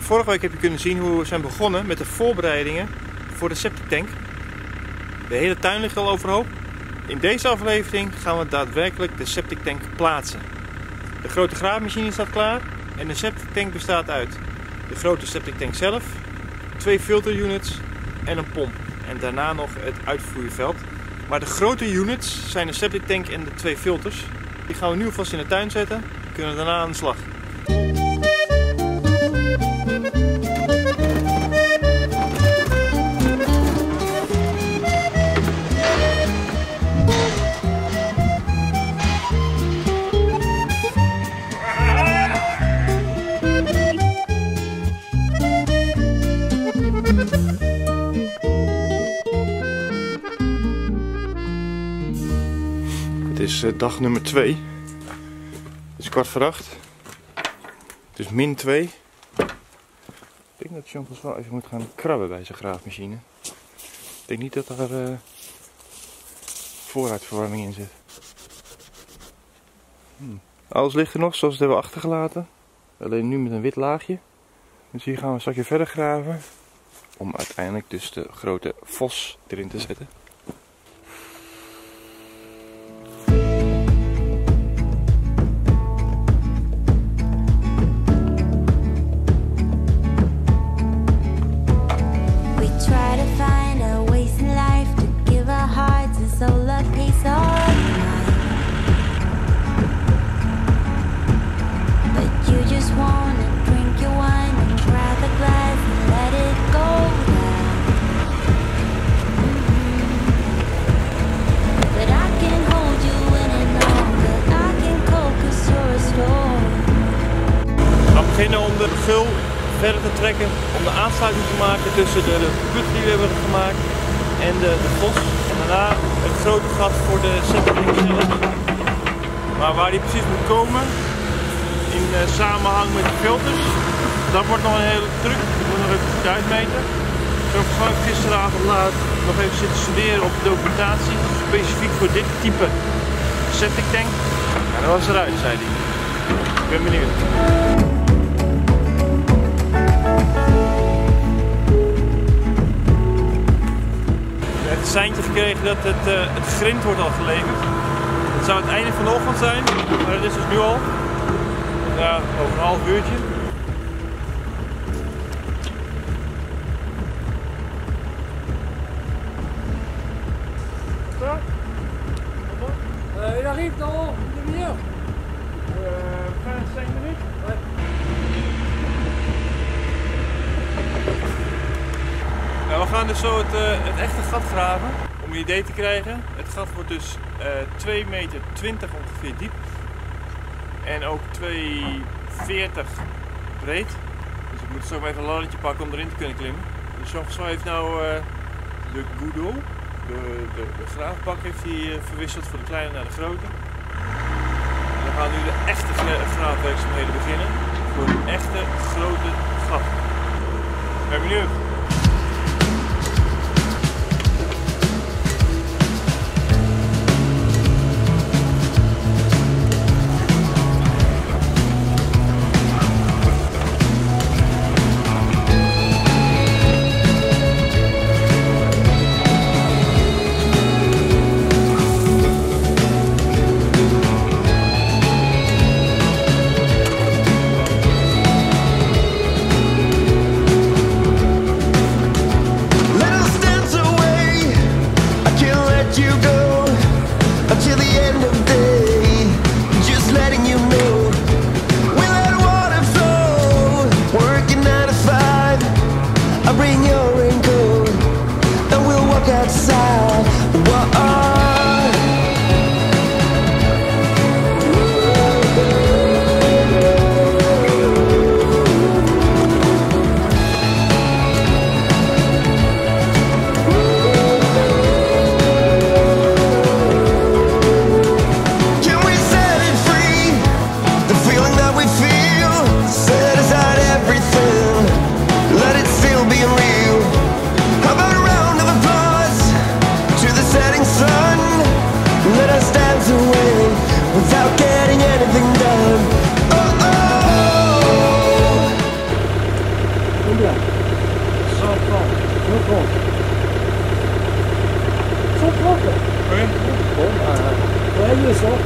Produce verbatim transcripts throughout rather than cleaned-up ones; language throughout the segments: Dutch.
Vorige week heb je kunnen zien hoe we zijn begonnen met de voorbereidingen voor de septic tank. De hele tuin ligt al overhoop. In deze aflevering gaan we daadwerkelijk de septic tank plaatsen. De grote graafmachine staat klaar en de septic tank bestaat uit de grote septic tank zelf, twee filterunits en een pomp. En daarna nog het uitvoerveld. Maar de grote units zijn de septic tank en de twee filters. Die gaan we nu alvast in de tuin zetten. We kunnen daarna aan de slag. Het is dag nummer twee. Het is kwart voor acht. Het is min twee. Ik denk dat Jean wel even moet gaan krabben bij zijn graafmachine. Ik denk niet dat er uh, vooruitverwarming in zit. Hmm. Alles ligt er nog zoals we het hebben achtergelaten. Alleen nu met een wit laagje. Dus hier gaan we een stukje verder graven. Om uiteindelijk dus de grote vos erin te zetten. We beginnen om de gul verder te trekken, om de aansluiting te maken tussen de, de put die we hebben gemaakt en de, de vos. En daarna het grote gat voor de septic tank zelf. Maar waar die precies moet komen, in uh, samenhang met de filters, dat wordt nog een hele truc. Ik moet nog even goed uitmeten. Ik heb gewoon gisteravond laat nog even zitten studeren op de documentatie, specifiek voor dit type septic tank. En dat was eruit, zei hij. Ik ben benieuwd. Het seintje gekregen dat het, uh, het grind wordt al geleverd. Het zou het einde van de ochtend zijn, maar dat is dus nu al. Ja, over een half uurtje. Zo? Euh, il arrive dans une demi-heure. Euh, vijfentwintig minuten? Ouais. Nou, we gaan dus zo het, uh, het echte gat graven, om een idee te krijgen. Het gat wordt dus uh, twee meter twintig ongeveer diep en ook twee meter veertig breed. Dus ik moet zo even een laddertje pakken om erin te kunnen klimmen. Dus Jean-François heeft nou uh, de goudot, de, de, de graafbak heeft hij uh, verwisseld voor de kleine naar de grote. En dan gaan we nu de echte graafwerkzaamheden beginnen voor een echte grote gat. Ik ben benieuwd. Combien? cent trente. cent trente. cent trente? Oui. Bon, bah, ouais, deux cents.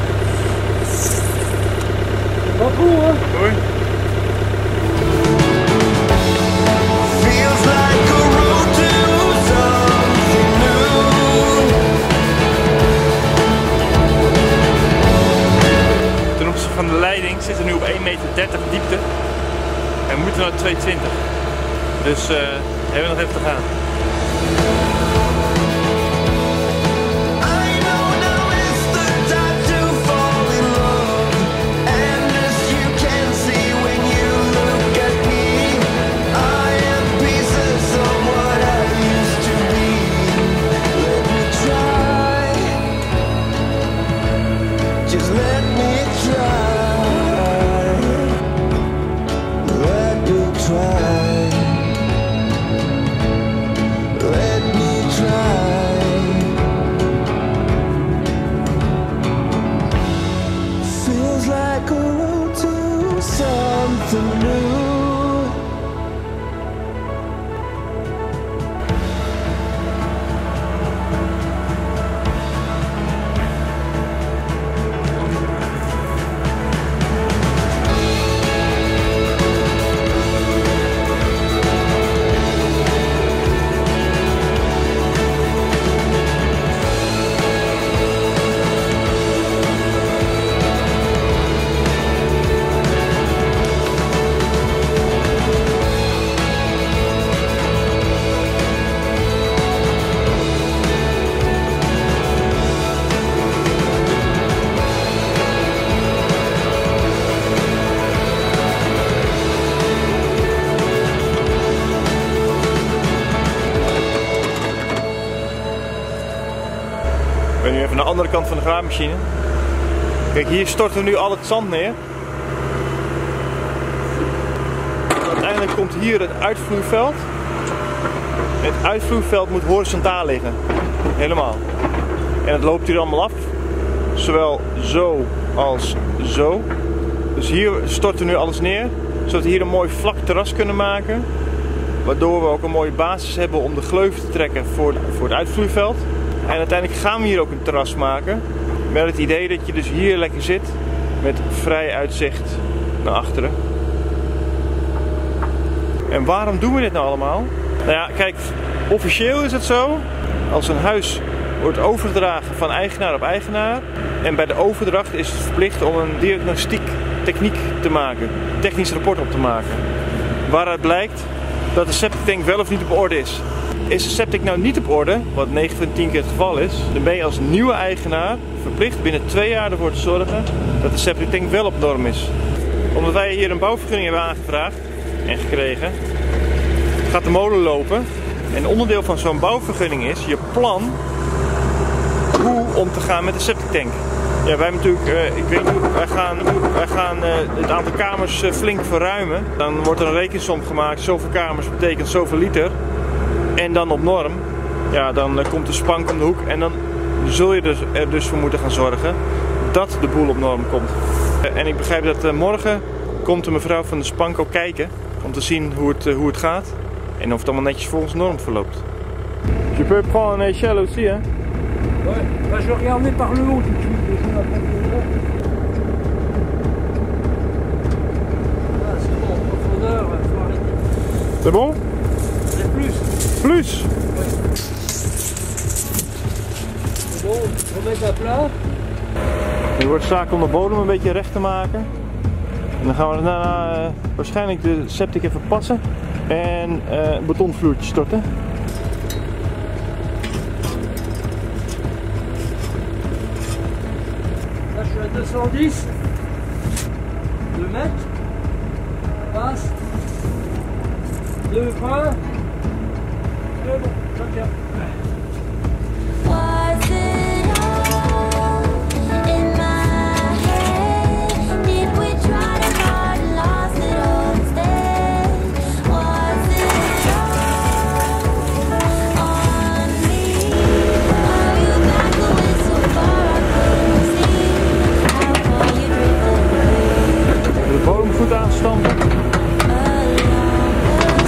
C'est pas trop, hein? Oui. Feels like a road to something new. Ten opzichte van de leiding zitten we nu op één meter dertig diepte en we moeten naar twee twintig. Dus uh, hebben we nog even te gaan. Just let me try, let me try, let me try. Feels like a road to something new. Ik ben nu even aan de andere kant van de graafmachine. Kijk, hier storten we nu al het zand neer. Uiteindelijk komt hier het uitvloeiveld. Het uitvloeiveld moet horizontaal liggen. Helemaal. En het loopt hier allemaal af. Zowel zo als zo. Dus hier storten we nu alles neer. Zodat we hier een mooi vlak terras kunnen maken. Waardoor we ook een mooie basis hebben om de gleuven te trekken voor, voor het uitvloeiveld. En uiteindelijk gaan we hier ook een terras maken. Met het idee dat je dus hier lekker zit. Met vrij uitzicht naar achteren. En waarom doen we dit nou allemaal? Nou ja, kijk, officieel is het zo. Als een huis wordt overgedragen van eigenaar op eigenaar. En bij de overdracht is het verplicht om een diagnostiek techniek te maken. Een technisch rapport op te maken. Waaruit blijkt dat de septic tank wel of niet op orde is. Is de septic nou niet op orde, wat negen van tien keer het geval is, dan ben je als nieuwe eigenaar verplicht binnen twee jaar ervoor te zorgen dat de septic tank wel op norm is. Omdat wij hier een bouwvergunning hebben aangevraagd en gekregen, gaat de molen lopen. En onderdeel van zo'n bouwvergunning is je plan hoe om te gaan met de septic tank. Ja, wij hebben natuurlijk, uh, ik weet niet, wij gaan, wij gaan uh, het aantal kamers uh, flink verruimen. Dan wordt er een rekensom gemaakt, zoveel kamers betekent zoveel liter. En dan op norm, ja, dan uh, komt de spank om de hoek en dan zul je dus, er dus voor moeten gaan zorgen dat de boel op norm komt. Uh, en ik begrijp dat uh, morgen komt de mevrouw van de spank ook kijken om te zien hoe het, uh, hoe het gaat en of het allemaal netjes volgens norm verloopt. Je peux prendre une échelle aussi, hein? Ouais, bah, je vais regarder par le haut tout de suite. Et je m'appelle le haut. Ah, c'est bon, en profondeur, il faut arrêter. C'est bon? C'est plus. Plus? Ouais. C'est bon, remettre à plat. Nu wordt zaak om de bodem een beetje recht te maken. En dan gaan we daarna uh, waarschijnlijk de septic even passen en uh, een betonvloertje storten. Là, je suis à deux cent dix. deux mètres. Passe. deux vingt. C'est bon, ça tient. Was it all in my head? Did we try to hard and lost it all instead? Was it all on me? Are you back going so far I couldn't see? How far you drifted away? De bodem goed aanstampen. Along the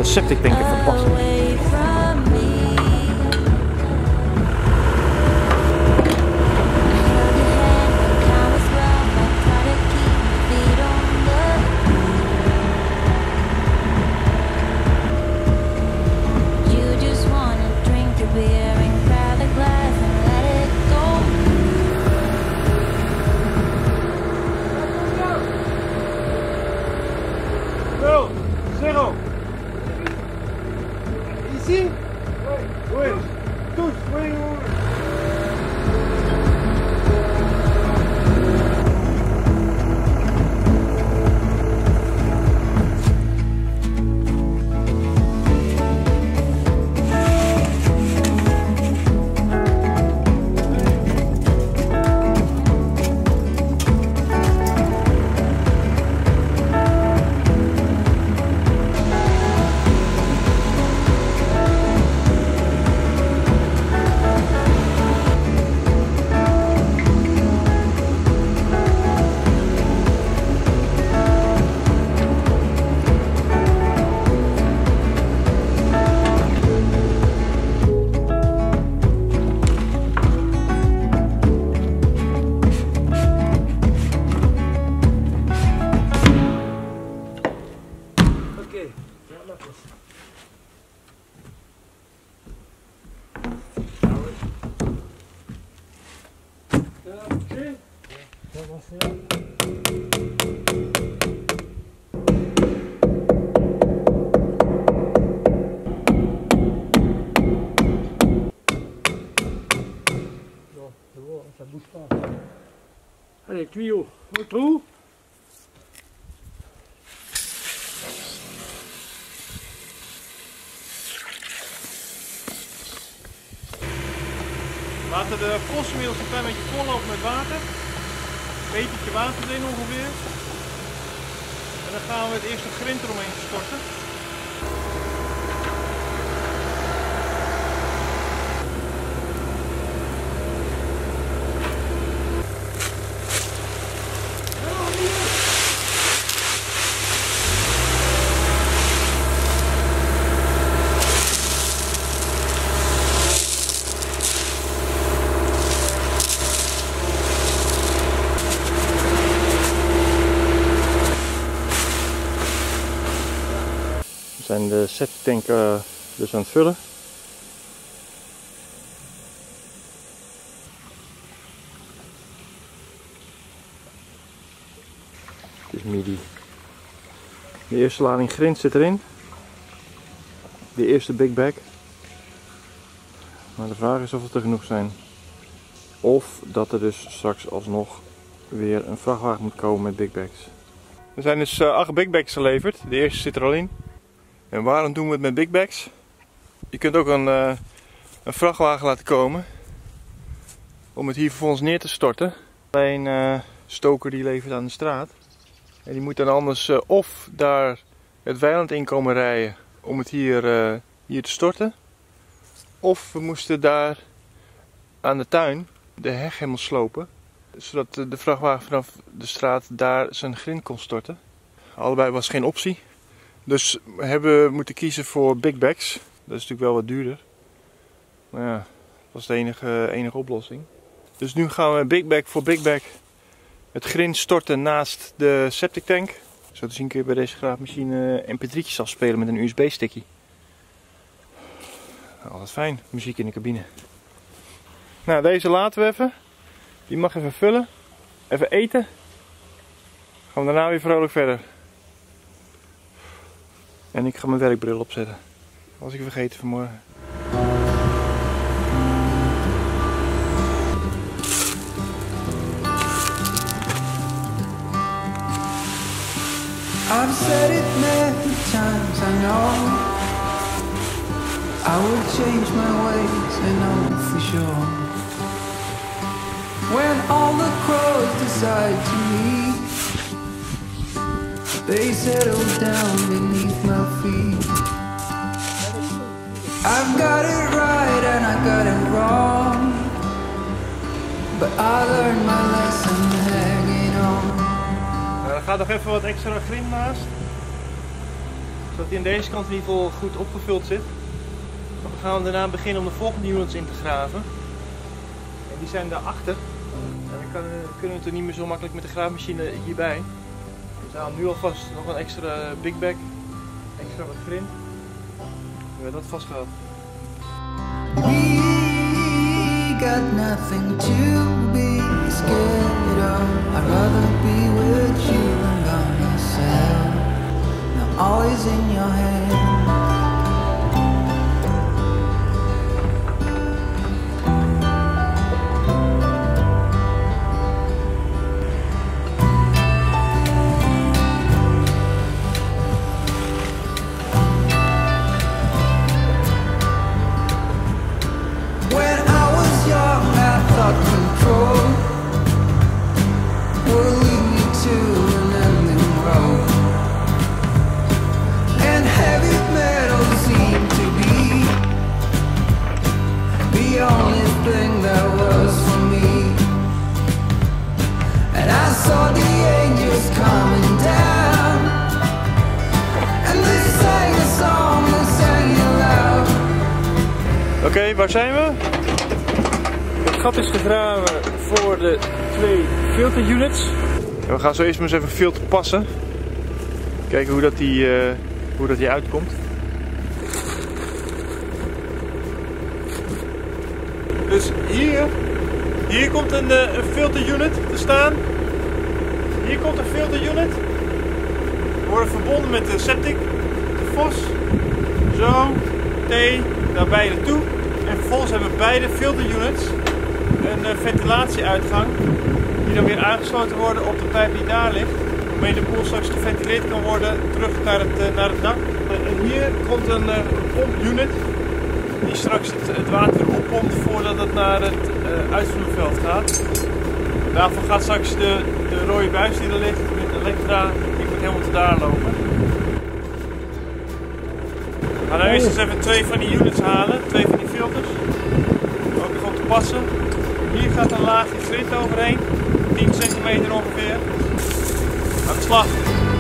septic tank even passen. away from me. Nul, zero. Ici? Oui. Tous, oui, oui. Oké, ja, nog eens. Ja, oké. Dat was het. Bon, c'est bon, ça bouge pas. Allez, tuyau, au trou. Laten de vossen inmiddels een klein beetje vollopen met water. Een metertje water erin ongeveer. En dan gaan we het eerste grind eromheen storten. We zijn de septic tank uh, dus aan het vullen. Het is midi. De eerste lading grind zit erin. De eerste big bag. Maar de vraag is of het er genoeg zijn. Of dat er dus straks alsnog weer een vrachtwagen moet komen met big bags. Er zijn dus uh, acht big bags geleverd. De eerste zit er al in. En waarom doen we het met big bags? Je kunt ook een, uh, een vrachtwagen laten komen om het hier vervolgens neer te storten. Alleen uh, stoker die levert aan de straat. En die moet dan anders uh, of daar het weiland in komen rijden om het hier, uh, hier te storten. Of we moesten daar aan de tuin de heg helemaal slopen. Zodat de vrachtwagen vanaf de straat daar zijn grind kon storten. Allebei was geen optie. Dus we hebben moeten kiezen voor big bags. Dat is natuurlijk wel wat duurder. Maar ja, dat was de enige, enige oplossing. Dus nu gaan we big bag voor big bag het grind storten naast de septic tank. Zo te zien kun je bij deze graafmachine M P drie'tjes afspelen met een U S B-stickje. Altijd fijn, muziek in de cabine. Nou, deze laten we even. Die mag even vullen. Even eten. Gaan we daarna weer vrolijk verder. En ik ga mijn werkbril opzetten. Dat was ik vergeten vanmorgen. I've said it many times, I know I would change my ways, I know for sure. When all the crows decide to leave, they settle down beneath my feet. I've got it right and I got it wrong, but I learned my lesson hanging on. Er gaat nog even wat extra grind naast. Zodat hij aan deze kant in ieder geval goed opgevuld zit. Dan gaan we daarna beginnen om de volgende units in te graven. En die zijn daarachter. En dan kan, kunnen we het er niet meer zo makkelijk met de graafmachine hierbij. Dus we halen nu alvast nog een extra big bag. Extra wat grind. We hebben dat vastgehaald. We got nothing to be scared of. I'd rather be with you than by myself. Now all is in your hand. Oké, okay, waar zijn we? Het gat is gegraven voor de twee filter units. En we gaan zo eerst maar eens even filter passen. Kijken hoe dat die, uh, hoe dat die uitkomt. Dus hier, hier komt een, uh, een filter unit te staan. Hier komt een filter unit. We worden verbonden met de septic, de fos. Zo, T, naar beide toe. En vervolgens hebben beide filter units een uh, ventilatieuitgang. Die dan weer aangesloten worden op de pijp die daar ligt. Waarmee de boel straks geventileerd kan worden terug naar het, uh, naar het dak. En hier komt een uh, pompunit. Die straks het, het water oppompt voordat het naar het uh, uitvoerveld gaat. Daarvoor gaat straks de, de rode buis die er ligt met elektra, die moet helemaal te daar lopen. We gaan nou eerst eens even twee van die units halen, twee van die filters. Ook even op te passen. Hier gaat een laagje grind overheen, tien centimeter ongeveer. Aan de slag.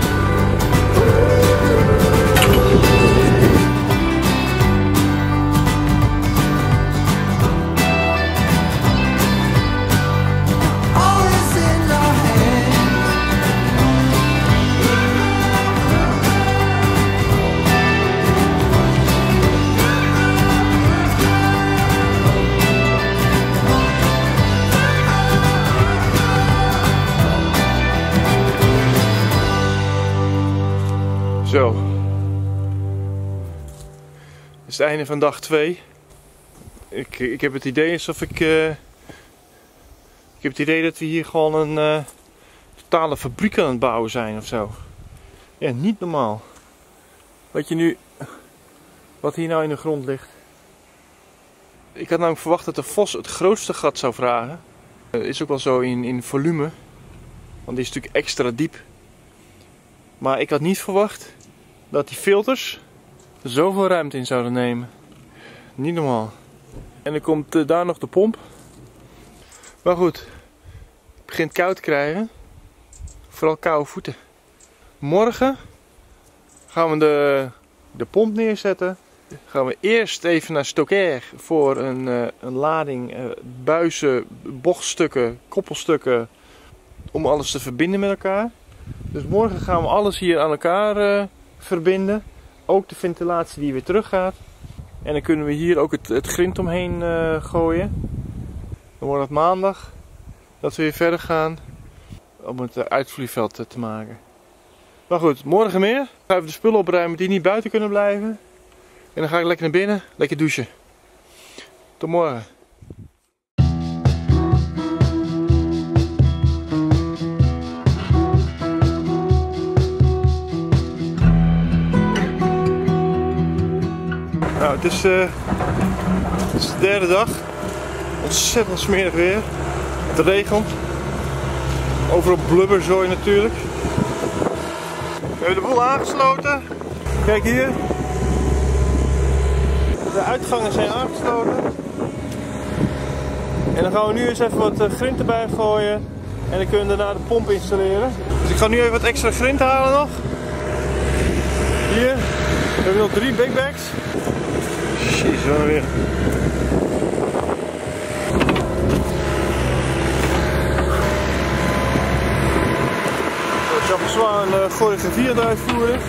Zo. Het is het einde van dag twee. Ik, ik heb het idee alsof ik... Uh, ik heb het idee dat we hier gewoon een uh, totale fabriek aan het bouwen zijn of zo. Ja, niet normaal. Weet je nu wat hier nou in de grond ligt? Ik had namelijk verwacht dat de Vos het grootste gat zou vragen. Dat is ook wel zo in, in volume. Want die is natuurlijk extra diep. Maar ik had niet verwacht dat die filters zoveel ruimte in zouden nemen. Niet normaal. En dan komt uh, daar nog de pomp. Maar goed, het begint koud te krijgen. Vooral koude voeten. Morgen gaan we de, de pomp neerzetten. Gaan we eerst even naar Stoker voor een, uh, een lading uh, buizen, bochtstukken, koppelstukken. Om alles te verbinden met elkaar. Dus morgen gaan we alles hier aan elkaar uh, verbinden. Ook de ventilatie die weer terug gaat. En dan kunnen we hier ook het, het grind omheen uh, gooien. Dan wordt het maandag dat we weer verder gaan om het uh, uitvloeiveld uh, te maken. Maar goed, morgen meer. Ik ga even de spullen opruimen die niet buiten kunnen blijven. En dan ga ik lekker naar binnen, lekker douchen. Tot morgen. Nou, het is, uh, het is de derde dag. Ontzettend smerig weer. Het regent. Overal blubberzooi natuurlijk. We hebben de boel aangesloten. Kijk hier. De uitgangen zijn aangesloten. En dan gaan we nu eens even wat grind erbij gooien. En dan kunnen we daarna de pomp installeren. Dus ik ga nu even wat extra grind halen nog. Hier. We hebben nog drie big bags. Jeez, wat weer. Jacques Zwaan uh, choreografie aan het uitvoeren.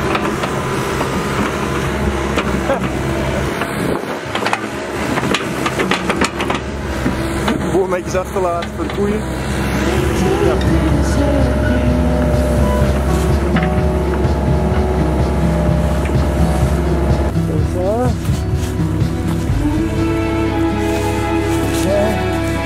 Boormetjes achterlaten voor de koeien. Ja. Zo. Ja.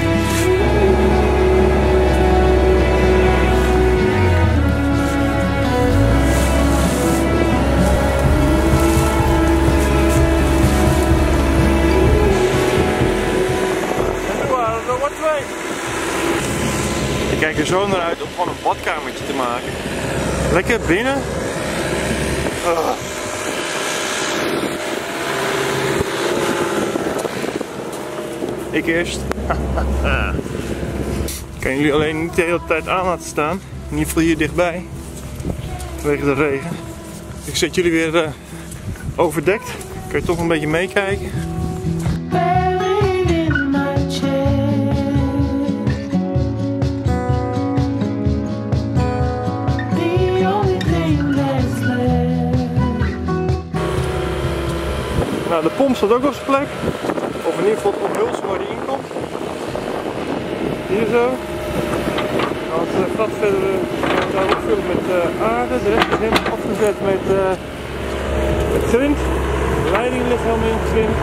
Ik kijk er zo naar uit om gewoon een badkamertje te maken. Lekker binnen. Oh. Ik eerst. Ik kan jullie alleen niet de hele tijd aan laten staan. In ieder geval hier dichtbij. Vanwege de regen. Ik zet jullie weer uh, overdekt. Kan je toch een beetje meekijken. Nou, de pomp staat ook op zijn plek. Of in ieder geval het omhulsel waar die in komt. Hier zo. Nou, het gat verder uh, daar opvullen met uh, aarde. De rest is helemaal afgezet met, uh, met grind. De leiding ligt helemaal in grind.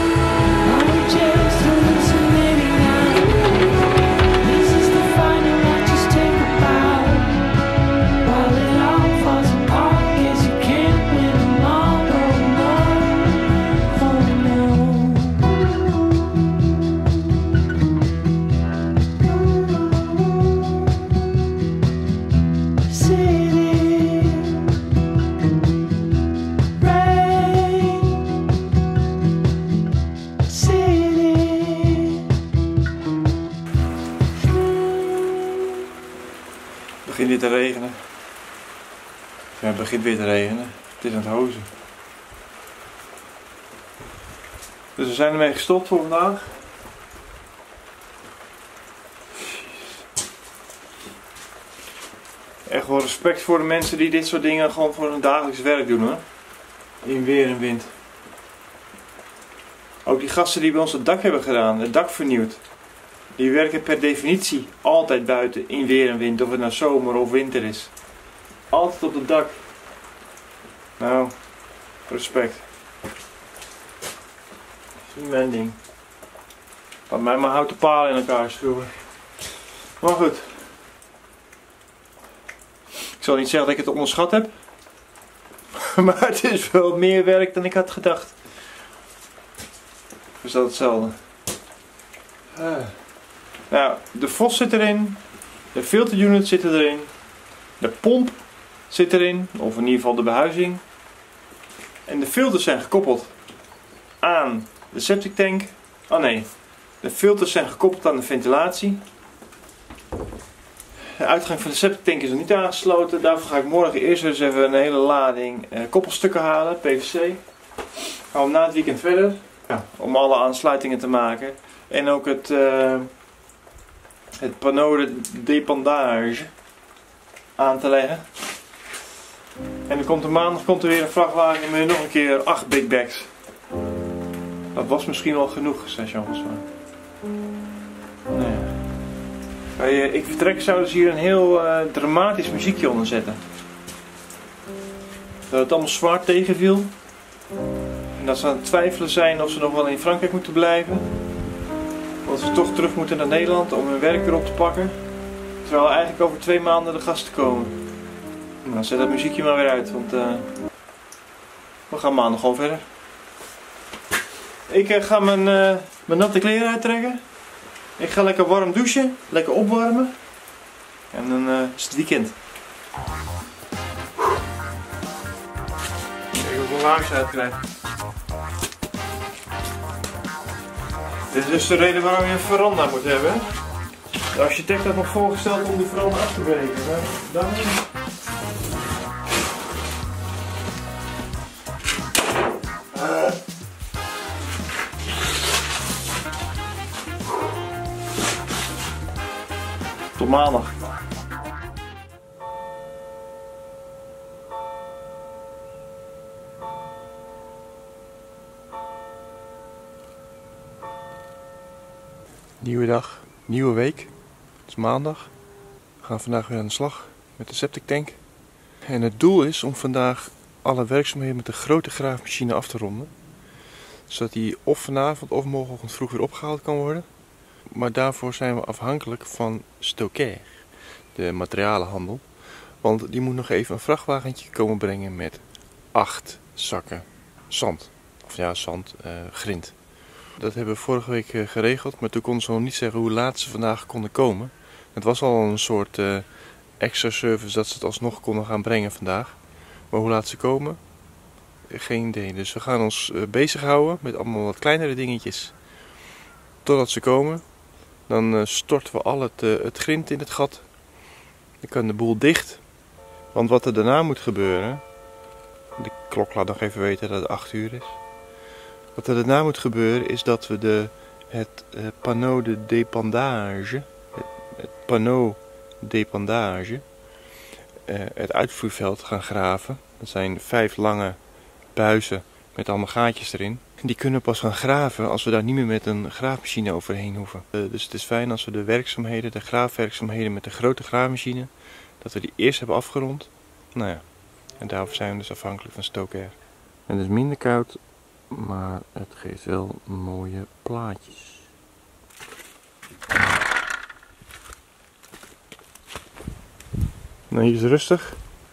Het begint weer te regenen. Ja, het begint weer te regenen. Het is aan het hozen. Dus we zijn ermee gestopt voor vandaag. Echt wel respect voor de mensen die dit soort dingen gewoon voor hun dagelijks werk doen, hoor. In weer en wind. Ook die gasten die bij ons het dak hebben gedaan, het dak vernieuwd. Die werken per definitie altijd buiten in weer en wind, of het nou zomer of winter is. Altijd op het dak. Nou, respect. Dat is niet mijn ding. Laat mij maar houten palen in elkaar schroeven. Maar goed. Ik zal niet zeggen dat ik het onderschat heb. Maar het is wel meer werk dan ik had gedacht. Is dat hetzelfde? Uh. Nou, de vos zit erin. De filterunit zit erin. De pomp zit erin. Of in ieder geval de behuizing. En de filters zijn gekoppeld aan de septic tank. Oh nee. De filters zijn gekoppeld aan de ventilatie. De uitgang van de septic tank is nog niet aangesloten. Daarvoor ga ik morgen eerst eens even een hele lading eh, koppelstukken halen. P V C. Gaan we na het weekend verder. Ja, om alle aansluitingen te maken. En ook het, uh, het panneau de dépendage aan te leggen. En dan komt er maandag komt er weer een vrachtwagen met nog een keer acht big bags. Dat was misschien wel genoeg, zei Jean. Nee. Bij uh, Ik Vertrek zouden ze hier een heel uh, dramatisch muziekje onder zetten. Dat het allemaal zwaar tegenviel. En dat ze aan het twijfelen zijn of ze nog wel in Frankrijk moeten blijven. Dat ze toch terug moeten naar Nederland om hun werk weer op te pakken. Terwijl eigenlijk over twee maanden de gasten komen. Nou, zet dat muziekje maar weer uit, want uh, we gaan maandag gewoon verder. Ik uh, ga mijn, uh, mijn natte kleren uittrekken. Ik ga lekker warm douchen, lekker opwarmen. En dan uh, is het weekend. Kijk of ik mijn huis uitkrijg. Dit is dus de reden waarom je een veranda moet hebben. De architect had nog voorgesteld om die veranda af te breken. Dan... Tot maandag. Nieuwe dag, nieuwe week. Het is maandag. We gaan vandaag weer aan de slag met de septic tank. En het doel is om vandaag alle werkzaamheden met de grote graafmachine af te ronden. Zodat die of vanavond of morgenochtend vroeg weer opgehaald kan worden. Maar daarvoor zijn we afhankelijk van Stoker, de materialenhandel. Want die moet nog even een vrachtwagentje komen brengen met acht zakken zand. Of ja, zand, uh, grind. Dat hebben we vorige week uh, geregeld, maar toen konden ze nog niet zeggen hoe laat ze vandaag konden komen. Het was al een soort uh, extra service dat ze het alsnog konden gaan brengen vandaag. Maar hoe laat ze komen? Geen idee. Dus we gaan ons uh, bezighouden met allemaal wat kleinere dingetjes. Totdat ze komen. Dan uh, storten we al het, uh, het grind in het gat. Dan kan de boel dicht. Want wat er daarna moet gebeuren. De klok laat nog even weten dat het acht uur is. Wat er daarna moet gebeuren is dat we de, het uh, panneau de dépendage. Het, het panneau dépendage. Uh, het uitvloeiveld gaan graven. Dat zijn vijf lange buizen met allemaal gaatjes erin. Die kunnen pas gaan graven als we daar niet meer met een graafmachine overheen hoeven. Uh, dus het is fijn als we de werkzaamheden, de graafwerkzaamheden met de grote graafmachine, dat we die eerst hebben afgerond. Nou ja, en daarvoor zijn we dus afhankelijk van Stoker. En het is minder koud, maar het geeft wel mooie plaatjes. Nou, hier is het rustig.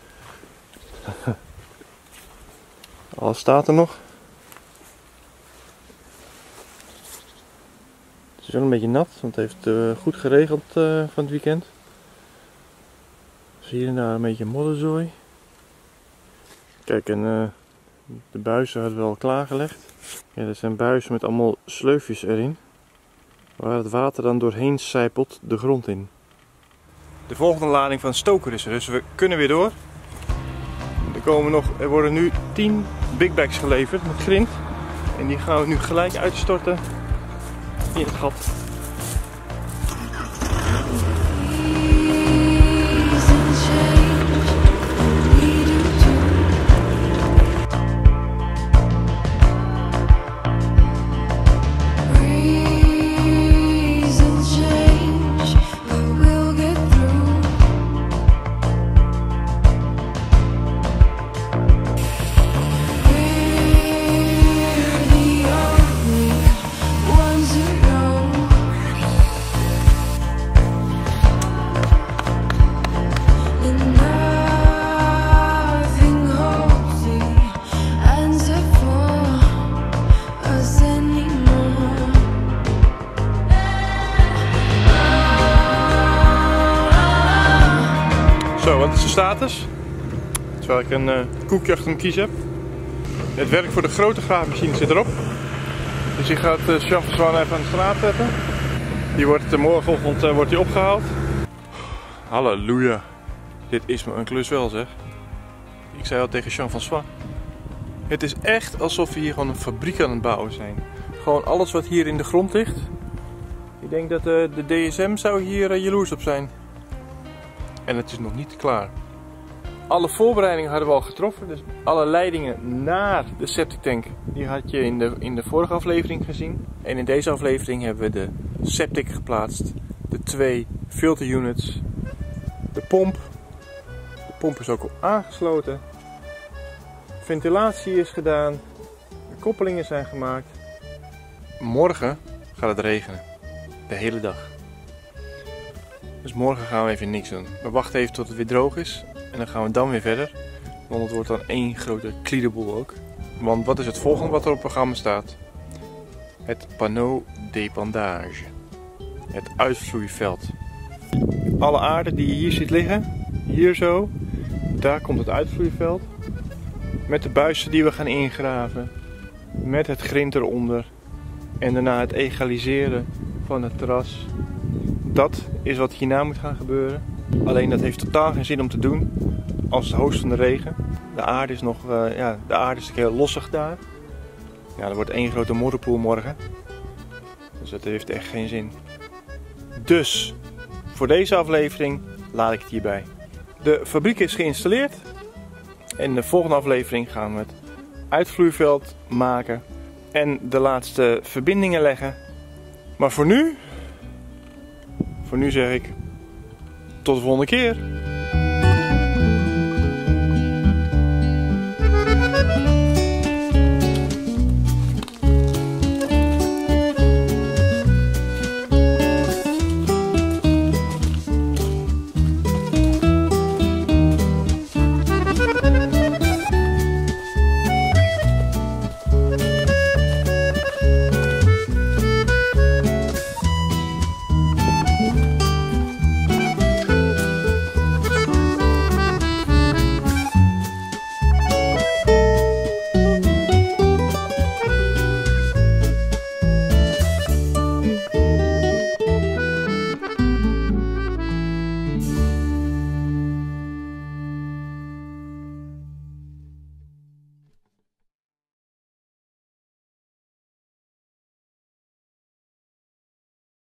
Alles staat er nog. Het is wel een beetje nat, want het heeft uh, goed geregeld uh, van het weekend. Dus hier en daar een beetje modderzooi. Kijk, en uh, de buizen hadden we al klaargelegd. Ja, dat zijn buizen met allemaal sleufjes erin. Waar het water dan doorheen sijpelt de grond in. De volgende lading van Stoker is er, dus we kunnen weer door. Er, komen nog, er worden nu tien big bags geleverd met grind. En die gaan we nu gelijk uitstorten in het gat. Zo, wat is de status? Terwijl ik een uh, koekje achter mijn kies heb. Het werk voor de grote graafmachine zit erop. Dus die gaat uh, Jean-François even aan de straat zetten. Die wordt uh, morgenochtend uh, wordt die opgehaald. Halleluja. Dit is me een klus wel, zeg. Ik zei al tegen Jean-François. Het is echt alsof we hier gewoon een fabriek aan het bouwen zijn. Gewoon alles wat hier in de grond ligt. Ik denk dat uh, de D S M zou hier uh, jaloers op zijn. En het is nog niet klaar. Alle voorbereidingen hadden we al getroffen. Dus alle leidingen naar de septic tank, die had je in de, in de vorige aflevering gezien. En in deze aflevering hebben we de septic geplaatst. De twee filter units. De pomp. De pomp is ook al aangesloten. Ventilatie is gedaan. De koppelingen zijn gemaakt. Morgen gaat het regenen. De hele dag. Dus morgen gaan we even niks doen. We wachten even tot het weer droog is. En dan gaan we dan weer verder. Want het wordt dan één grote kliederboel ook. Want wat is het volgende wat er op het programma staat? Het panneau dépendage. Het uitvloeiveld. Alle aarde die je hier ziet liggen. Hier zo. Daar komt het uitvloeiveld. Met de buizen die we gaan ingraven. Met het grind eronder. En daarna het egaliseren van het terras. Dat is wat hierna moet gaan gebeuren. Alleen dat heeft totaal geen zin om te doen als het hoogst van de regen. De aarde is nog, uh, ja, de aarde is heel lossig daar. Ja, er wordt één grote modderpoel morgen. Dus dat heeft echt geen zin. Dus, voor deze aflevering laat ik het hierbij. De fabriek is geïnstalleerd. En in de volgende aflevering gaan we het uitvloeiveld maken. En de laatste verbindingen leggen. Maar voor nu, voor nu zeg ik tot de volgende keer.